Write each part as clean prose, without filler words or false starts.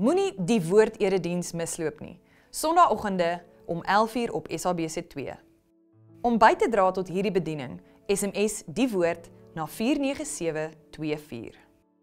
Moenie die woord-erediens misloop nie. Sondagoggende om 11:00 op SABC2. Om by te dra tot hierdie bediening, SMS die woord na 49724.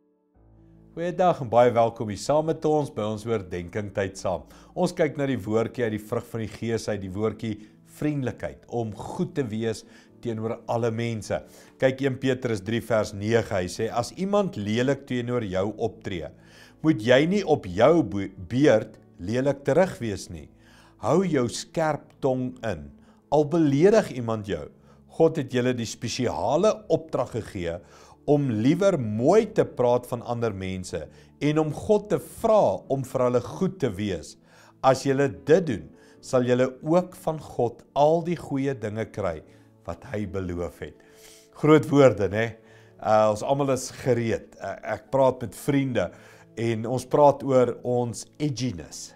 Goeiedag en baie welkom hier saam met ons by ons oordeenking tyd saam. Ons kyk na die woordjie uit die vrug van die Gees uit, die woordjie vriendelikheid, om goed te wees teenoor alle mense. Kyk 1 Petrus 3 vers 9, hy sê, as iemand lelik teenoor jou optree, moet jy nie op jou beurt lelik terugwees nie. Hou jou skerp tong in, al beledig iemand jou. God het julle die spesiale opdrag gegee om liewer mooi te praat van ander mense en om God te vra om vir hulle goed te wees. As julle dit doen, sal julle ook van God al die goeie dinge kry wat hy beloof het. Groot woorde, né? Ons almal is gereed. Ek praat met vriende en ons praat oor ons edginess.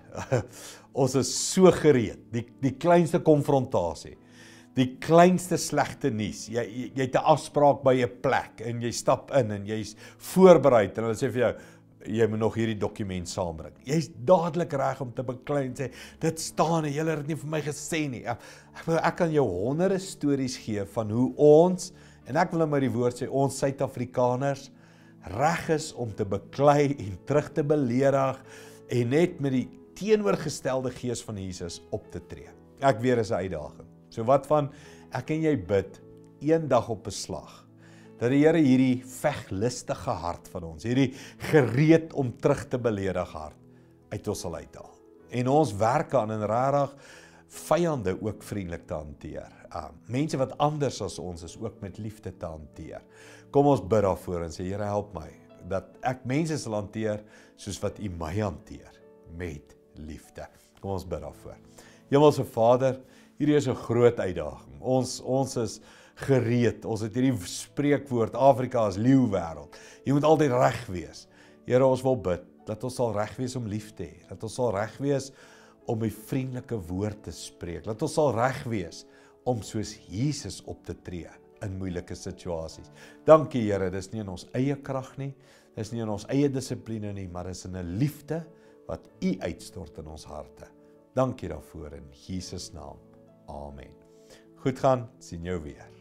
Ons is so gereed. Die kleinste konfrontasie. Die kleinste slegte nuus. Jy het 'n afspraak by 'n plek en jy stap in en jy's voorberei en hulle sê vir jou, jy moet nog hierdie dokument saambring. Jy's dadelik reg om te beklei en sê, dit staan en julle het dit nie vir my gesê nie. Ek kan jou honderde stories gee van hoe ons, en ek wil maar die woord sê, ons Suid-Afrikaners reg is om te beklei en terug te beledig en net met die teenoorgestelde gees van Jesus op te tree. Ek weer is 'n uitdaging. So wat van, ek en jy bid, een dag op 'n slag, dat die Here hierdie veglustige hart van ons, hierdie gereed om terug te beledig hart, uit ons sal uithaal. En ons werk aan en regtig vyande ook vriendelik te hanteer. Mense wat anders as ons is, ook met liefde te hanteer. Kom ons bid daarvoor en sê, Here help my, dat ek mense sal hanteer, soos wat U my hanteer, met liefde. Kom ons bid daarvoor. Hemelse Vader, hierdie is 'n groot uitdaging. Ons is gereed. Ons het hierdie spreekwoord, Afrika is leeuwêreld. Jy moet altyd reg wees. Here, ons wil bid, dat ons sal reg wees om lief te hê. Dat ons sal reg wees om die vriendelike woord te spreek. Dat ons sal reg wees om soos Jesus op te tree in moeilike situasies. Dankie Here, dis nie in ons eie krag nie, dis nie in ons eie dissipline nie, maar is in 'n liefde wat U uitstort in ons harte. Dankie daarvoor in Jesus naam. Amen. Goed gaan, sien jou weer.